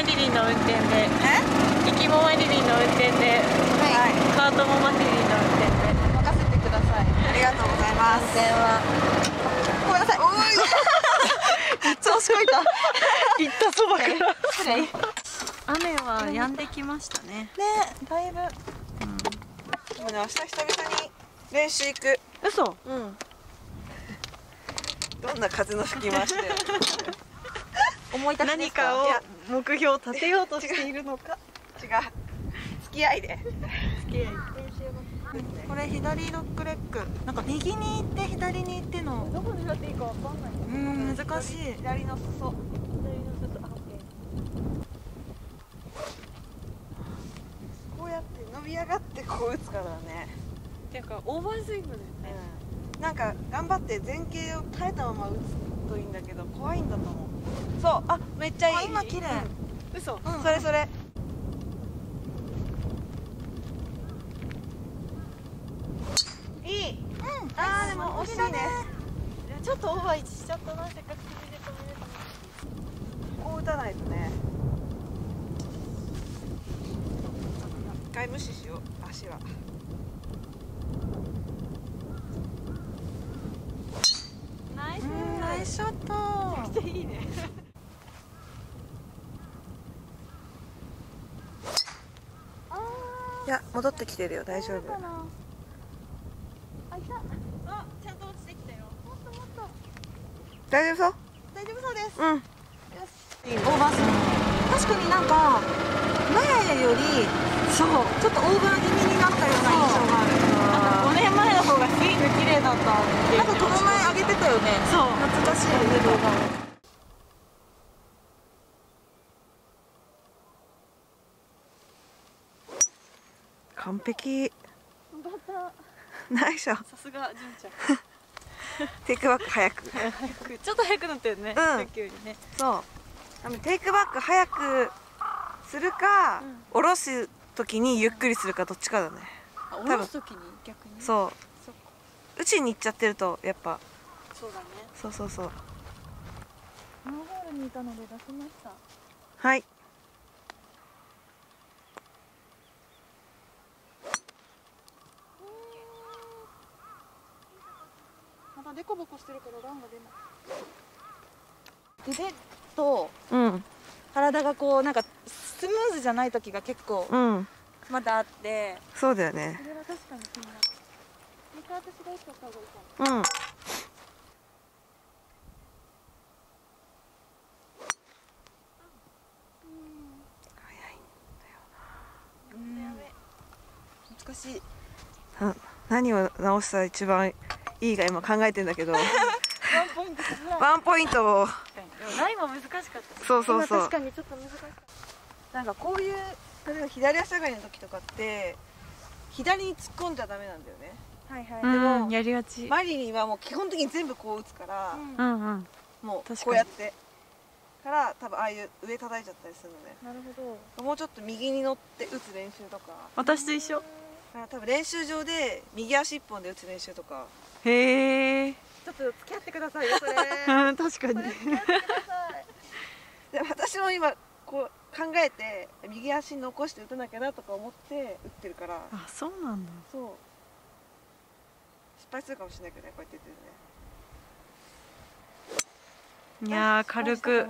リリンの運転で、イキモマリリンの運転で、カートもマリリンの運転で任せてください。ありがとうございます。運転はごめんなさい。おーい調子こいた。 行ったそばから失礼。 雨は止んできましたね。 ね、だいぶ。でもね、明日久々に練習行く。 嘘。 うん。どんな風の吹き回しで。思い立ちですか。 何かを目標を立てようとしているのか。 違う。付き合いで。 付き合い。 これ左ロックレック。なんか右に行って左に行っての。 どこに乗っていいかわかんない。 難しい。左の裾。こうやって伸び上がってこう打つからね。 てかオーバースイングだよね。 なんか頑張って前傾を耐えたまま打つといいんだけど怖いんだと思う。そう、あ、めっちゃいい。今綺麗。 嘘。 それそれ。いい。あーでも惜しいね。 ちょっとオーバーしちゃったな。せっかく首で止めれたのに。 こう打たないとね。一回無視しよう、足は。 ナイス。 ナイスショット。 めっちゃいいね。 いや、戻ってきてるよ、大丈夫。 あ、いた。あ、ちゃんと落ちてきたよ。もっともっと。 大丈夫そう？ 大丈夫そうです。 うん。 よし。 オーバースイング。確かになんか前よりそうちょっとオーバー気味になったような印象がある。 5年前の方がスイング綺麗だったってなんかこの前上げてたよね。 そう。 懐かしいね動画を。完璧。ナイス。さすが純ちゃん。 テイクバック早く。 ちょっと早くなったよね。さっきよりね。 そう。テイクバック早くするか、下ろす時にゆっくりするかどっちかだね。 下ろす時に逆に。 そう。打ちに行っちゃってるとやっぱ。 そうだね。 そうそうそう。 マンホールにいたので出しました。 はい。 まだデコボコしてるからランが出ない。腕と体がこうなんかスムーズじゃない時が結構まだあって。 そうだよね。 それは確かに気になる。もう一回私が打っちゃった方がいいかも。 難しい。何を直したら一番いいか今考えてんだけどワンポイントをラインも難しかった。 そうそうそう。 確かにちょっと難しかった。 なんかこういう例えば左足上がりの時とかって左に突っ込んじゃダメなんだよね。 はいはい。でもやりがち。 マリリンはもう基本的に全部こう打つからもうこうやってから多分ああいう上叩いちゃったりするのね。 なるほど。 もうちょっと右に乗って打つ練習とか。 私と一緒。 多分練習場で右足一本で打つ練習とか。 へえ。 ちょっと付き合ってくださいよそれ。 確かに。 で私も今こう考えて右足残して打たなきゃなとか思って打ってるから。 あ、そうなんだ。 そう。失敗するかもしれないけどね、こうやって言ってるね。 いやー軽く。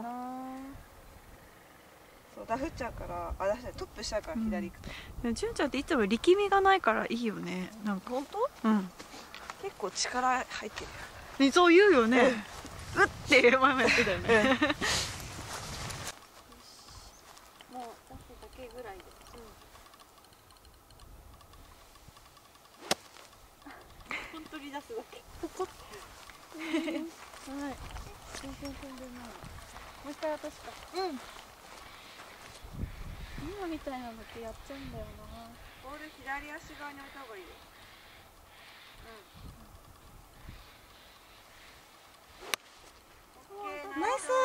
そうダフっちゃうから、あ、トップしちゃうから左行くと。 純ちゃんっていつも力みがないからいいよね。なんか本当？結構力入ってるよ。そう言うよね。うって前もやってたよね。もう出すだけぐらいで。本当に出すだけ。ポコッ。はい。全然飛んでない。もう一回私か。今みたいなのってやっちゃうんだよな。 ボール左足側に置いた方がいいよ。ナイス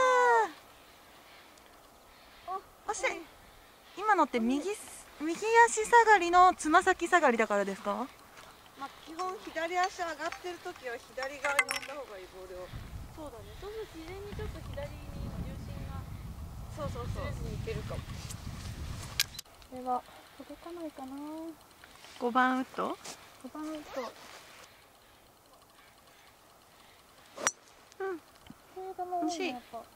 ー。惜しい。今のって右足下がりのつま先下がりだからですか？まあ基本左足上がってる時は左側に置いた方がいいボールを。 そうだね。そうすると自然にちょっと左に重心がそうそうそう。 ずれずにいくけるかも。これは届かないかな。 5番ウッド。 5番ウッド。 うん。 でも惜しい。 やっぱ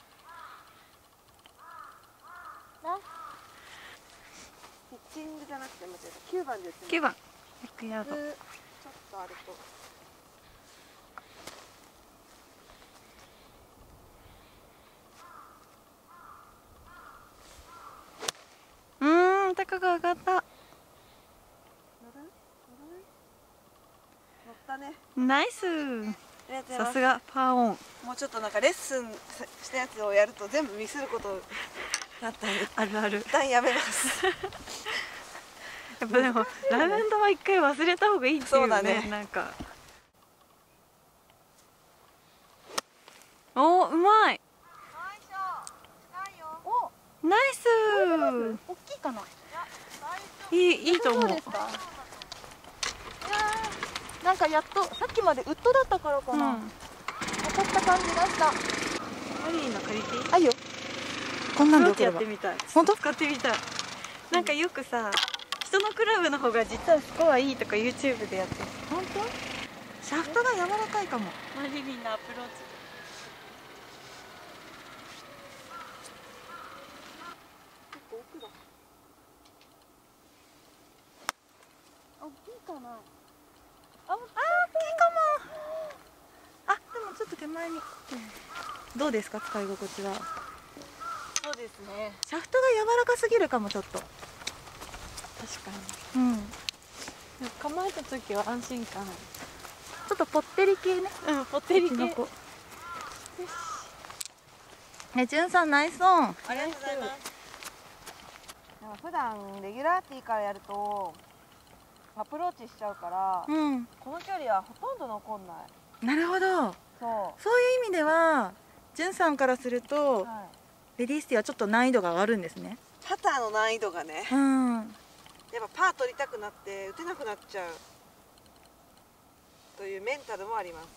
ピッチングじゃなくて間違えた。9番で打ってます。 9番。100ヤード。 ちょっとあると。 高く上がった。 乗ったね。 ナイス。さすがパーオン。 もうちょっとなんかレッスンしたやつをやると全部ミスることだったんで、 あるある。 一旦やめます。 やっぱでもラウンドは一回忘れた方がいいっていうね。 そうだね。 なんか。おー、うまい。ナイス。 大きいかな。 いいと思う。 なんかやっとさっきまでウッドだったからかな。当たった感じがした。 マリーの借りていい？ あいよ。こんなんでよければ。 やってみたい。 本当？ 使ってみたい。なんかよくさ、人のクラブの方が実はスコアいいとか YouTube でやってる。 本当？シャフトが柔らかいかも。 マリリンのアプローチ。 結構奥だ。大きいかな。 大きいかも。あ、でもちょっと手前に。どうですか、使い心地は。 そうですね。 シャフトが柔らかすぎるかも、ちょっと。 確かに。 構えた時は安心感。 ちょっとぽってり系ね。 ぽってり系。 ね、じゅんさんナイスオン。 ありがとうございます。普段レギュラーティーからやるとアプローチしちゃうから、この距離はほとんど残んない。 なるほど。そういう意味ではじゅんさんからすると、レディースティーはちょっと難易度が上がるんですね。 パターの難易度がね、やっぱパー取りたくなって打てなくなっちゃうというメンタルもあります。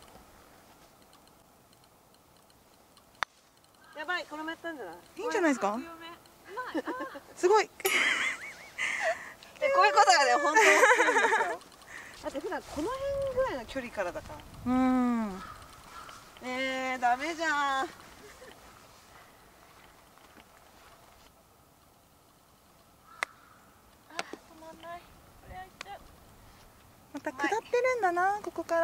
やばい、これもやったんじゃない？ いいんじゃないですか？すごい。こういうことがね、本当に大きいんですよ。だって普段この辺ぐらいの距離からだから。ダメじゃん。止まんない。これ開いちゃう。 また下ってるんだな、ここから。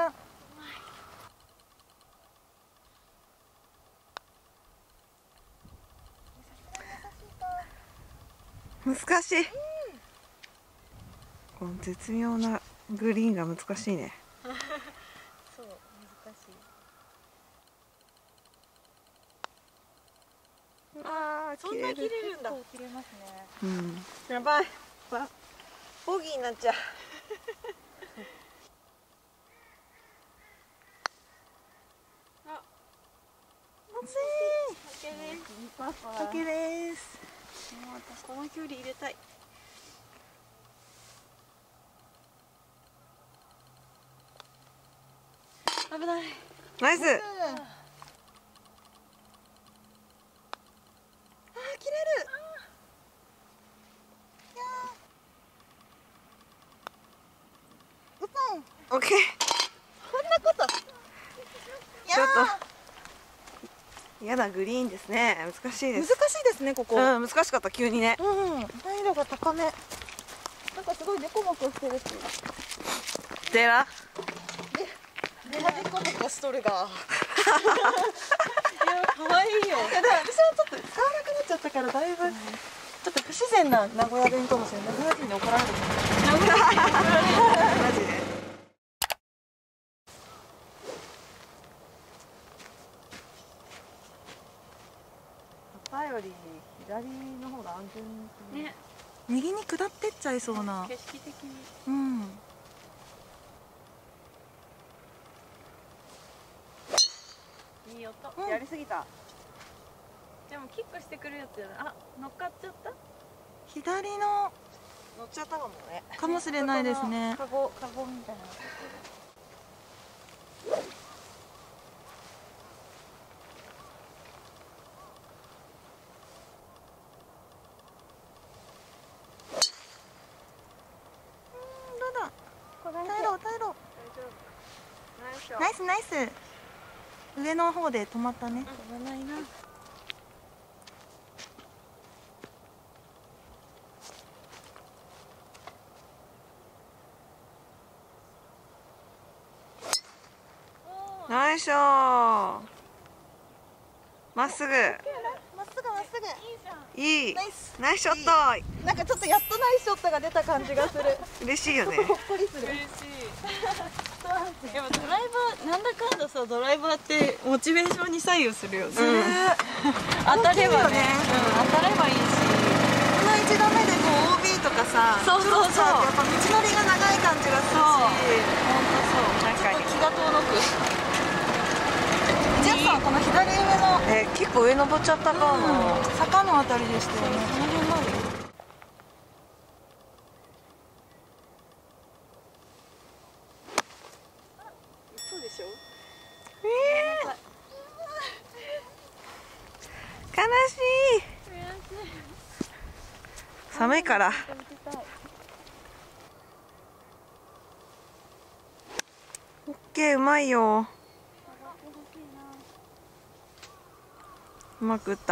難しい。この絶妙なグリーンが難しいね。 そう、難しい。 そんな切れるんだ。 切れますうね。 ん。やばい。ボギーになっちゃう。 OKです。 もう私この距離入れたい。危ない。ナイス。切れる。オッケー。こんなこと。ちょっと。やだ、グリーンですね。難しいです。 難しいですね、ここ。 難しかった、急にね。 難易度が高め。なんかすごいデコボコしてるし。 でら。 デコボコしとるが。いや、 可愛いよ。 私はちょっと使わなくなっちゃったから、だいぶ。ちょっと不自然な名古屋弁かもしれない。名古屋人に怒られる。 名古屋人に怒られる。マジで。左より左の方が安全ですね。 右に下ってっちゃいそうな。 景色的に。いい音。やりすぎた。でもキックしてくるやつじゃない。あ、乗っかっちゃった。 左の。 乗っちゃったかもね。 かもしれないですね。 カゴみたいな。 ナイスナイス。上の方で止まったね。 飛ばないな。ナイスショー。まっすぐ。 まっすぐまっすぐ。 いい。 ナイス。 ナイスショット。 なんかちょっとやっとナイスショットが出た感じがする。 嬉しいよね。 ほっこりする。 嬉しい。やっぱドライバーなんだかんださ、ドライバーってモチベーションに左右するよね。当たればね、当たればいいし。 この1打目でこう OB とかさ、 そうそうそう。 やっぱ道のりが長い感じがするし、 本当そう。確かに。 気が遠のく。ジャスさんこの左上の結構上登っちゃったかも。 坂のあたりでしたよね。この辺まで。 そうでしょ。 悲しい。寒いから。オッケー、うまいよ。うまく打った。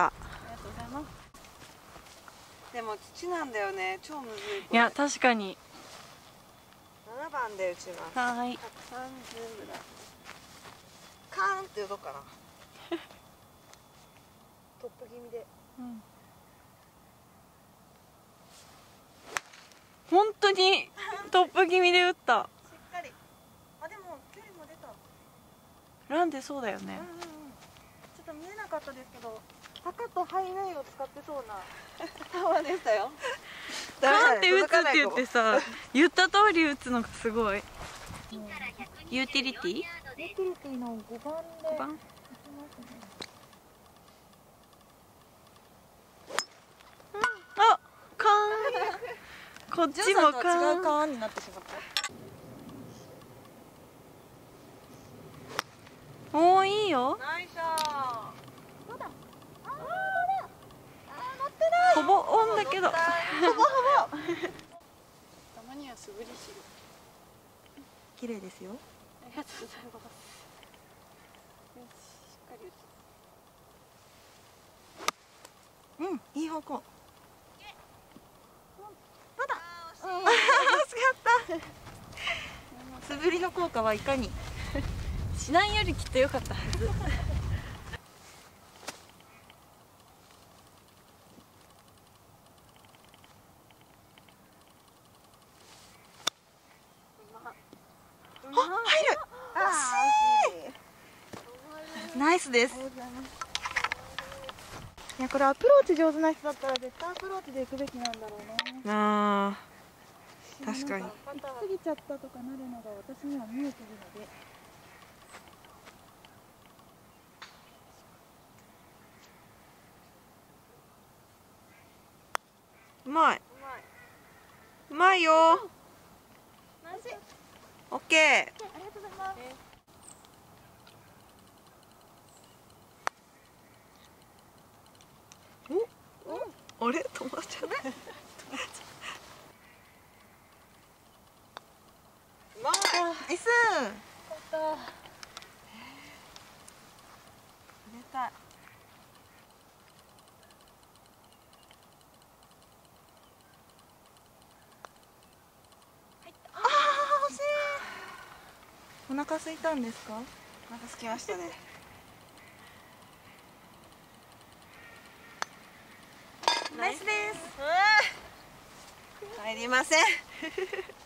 でも土なんだよね。超むずい。 いや確かに。 7番で打ちます。 はい。 130ぐらい。カーンって打とうかな。トップ気味で。 本当にトップ気味で打った。 しっかり。あ、でも距離も出た。 ランでそうだよね。 ちょっと見えなかったですけど、坂とハイウェイを使ってそうな球でしたよ。 カーンって打つって言ってさ、言った通り打つのがすごい。ユーティリティ？ ユーティリティの5番で 5番？あ、カーン。こっちもカーン。 違うカーンになってしまった。 おー、いいよ。 ナイスショー。 ほぼオンだけど。 ほぼほぼ。 たまには素振りしろ。 綺麗ですよ。 ありがとうございます。よし、しっかり打つ。 うん、いい方向。まだ。 惜しい。 惜しかった。素振りの効果はいかに。 しないよりきっと良かったはず。 入る。惜しい。ナイスです。いや、これアプローチ上手な人だったら絶対アプローチで行くべきなんだろうな。 あー、確かに。 行き過ぎちゃったとかなるのが私には見えてるので。 うまい。うまいよ。オッケー。 ありがとうございます。 あれ止まっちゃった。うまい。 ナイス。 入れたい。 ああ、惜しい。お腹空いたんですか？ お腹すきましたね。 ナイスです。 入りません。